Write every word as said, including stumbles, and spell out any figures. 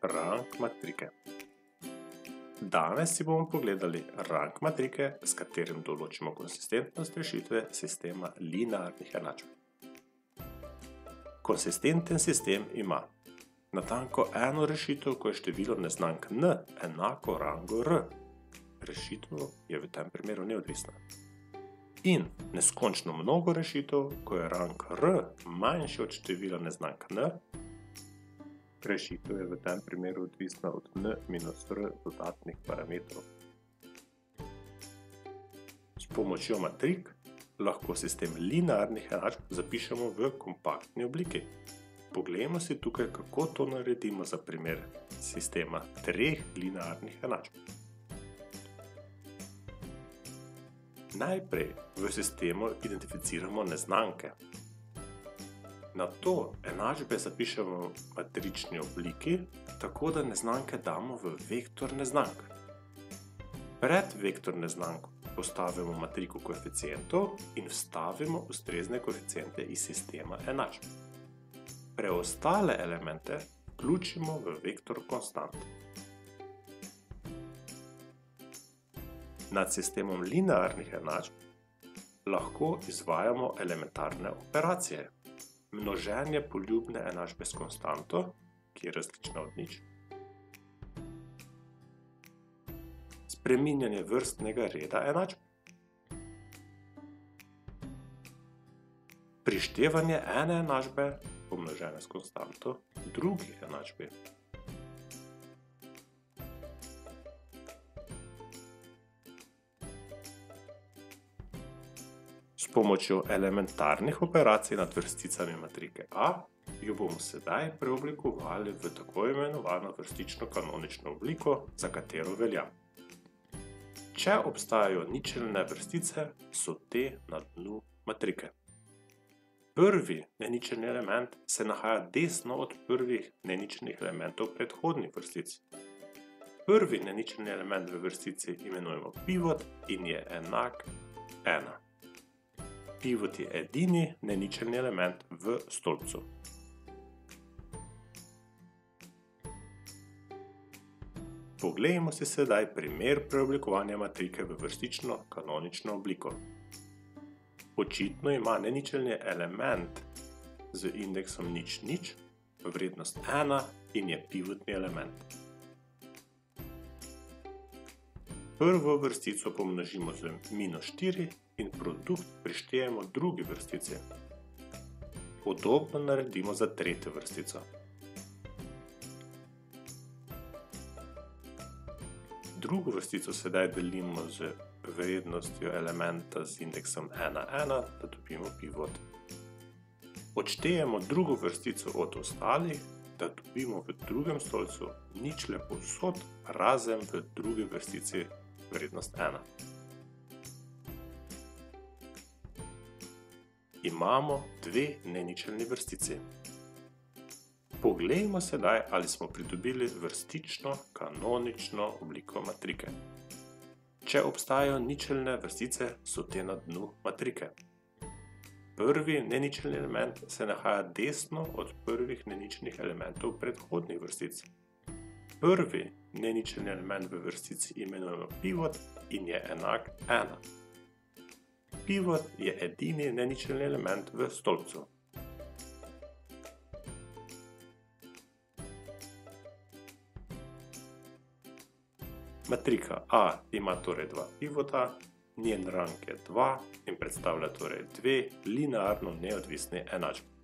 Rang matrike. Danes si bomo pogledali rang matrike, s katerim določimo konsistentnost rešitve sistema linearnih enačb. Konsistenten sistem ima natanko eno rešitev, ko je število neznank n enako rangu r. Rešitev je v tem primeru neodvisna. In neskončno mnogo rešitev, ko je rang r manjši od števila neznank n. Rešitev je v tem primeru odvisna od n minus r dodatnih parametrov. S pomočjo matrik lahko sistem linearnih enačb zapišemo v kompaktni obliki. Poglejmo si tukaj, kako to naredimo za primer sistema treh linearnih enačb. Najprej v sistemu identificiramo neznanke. Nato enačbe zapišemo v matrični obliki, tako da neznanke damo v vektor neznank. Pred vektor neznank postavimo matriko koeficientov in vstavimo ustrezne koeficiente iz sistema enačb. Preostale elemente vključimo v vektor konstant. Nad sistemom linearnih enačb lahko izvajamo elementarne operacije. Množenje poljubne enačbe s konstanto, ki je različna od nič. Spreminjanje vrstnega reda enačb. Prištevanje ene enačbe, pomnožene s konstanto, drugi enačbi. S pomočjo elementarnih operacij nad vrsticami matrike A jo bomo sedaj preoblikovali v tako imenovano vrstično kanonično obliko, za katero velja. Če obstajajo ničelne vrstice, so te na dnu matrike. Prvi neničelni element se nahaja desno od prvih neničelnih elementov predhodnih vrstic. Prvi neničelni element v vrstici imenujemo pivot in je enak ena. Pivot je edini neničelni element v stolpcu. Poglejmo si sedaj primer preoblikovanja matrike v vrstično kanonično obliko. Očitno ima neničelni element z indeksom nič nič vrednost ena in je pivotni element. Prvo vrstico pomnožimo z minus štiri in produkt prištejemo drugi vrstici. Podobno naredimo za tretjo vrstico. Drugo vrstico sedaj delimo z vrednostjo elementa z indeksom ena ena, da dobimo pivot. Odštejemo drugo vrstico od ostalih, da dobimo v drugem stolpcu ničle povsod, razen v drugi vrstici vrednost ena. Imamo dve neničelni vrstici. Poglejmo sedaj, ali smo pridobili vrstično kanonično obliko matrike. Če obstajajo ničelne vrstice, so te na dnu matrike. Prvi neničelni element se nahaja desno od prvih neničelnih elementov predhodnih vrstic. Prvi neničelni element v vrstici imenujemo pivot in je enak ena. Pivot je edini neničelni element v stolpcu. Matrika A ima torej dva pivota, njen rang je dva in predstavlja torej dve linearno neodvisni enačbi.